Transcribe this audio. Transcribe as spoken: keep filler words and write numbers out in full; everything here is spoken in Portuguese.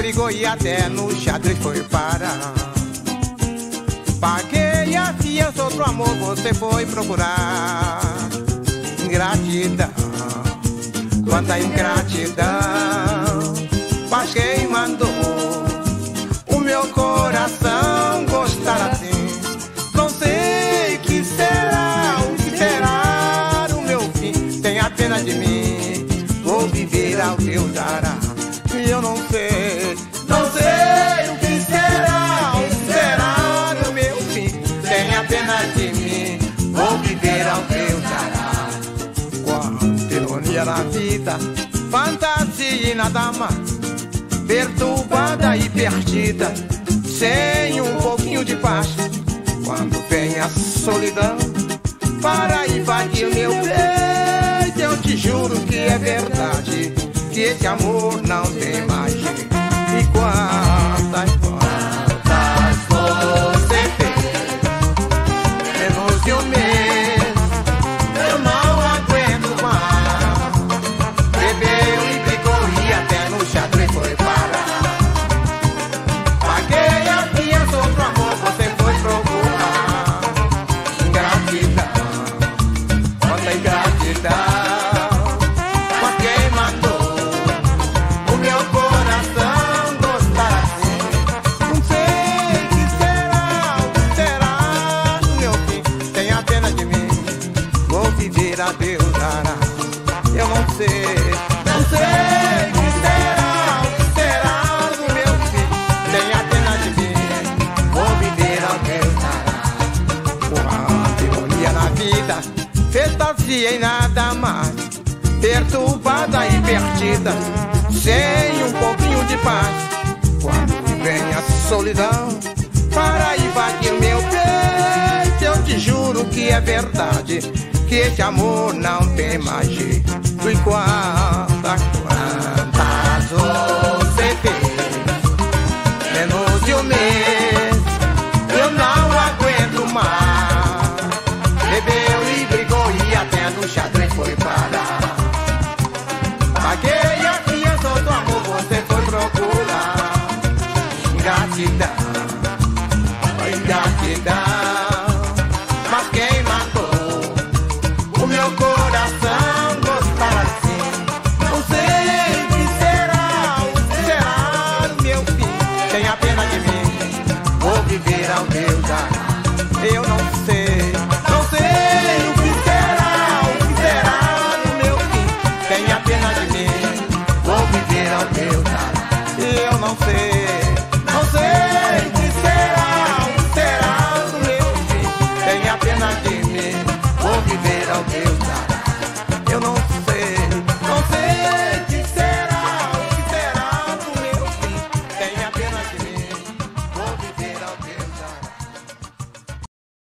brigou e até no xadrez foi parar. Paguei a fiança, outro amor você foi procurar. Ingratidão, quanta ingratidão. Mas quem mandou o meu coração gostar assim? Não sei que será, o que será o meu fim. Tenha pena de mim, vou viver ao teu dará. E eu não sei, não sei o que será, o que será o meu fim. Tenha pena de mim, vou viver ao teu dará. Quanta ironia na vida, fantasia e nada mais. Perturbada e perdida, sem um pouquinho de paz. Quando vem a solidão para invadir meu peito, eu te juro que é verdade, que esse amor não tem mais jeito. E quantas, quantas você fez, menos de um mês, eu não aguento mais. Bebeu e brigou e até no xadrez foi parar. Paguei a fiança, outro amor você foi procurar. Ingratidão, quanta ingratidão. A Deus dará. Eu não sei, não sei o que será, o que será do meu filho. Tenha pena de mim, vou viver ao Deus dará. Quanta ironia na vida, fantasia e nada mais. Perturbada e perdida, sem um pouquinho de paz. Quando vem a solidão para invadir meu peito, eu te juro que é verdade, que esse amor não tem mais jeito. E quanta, quanta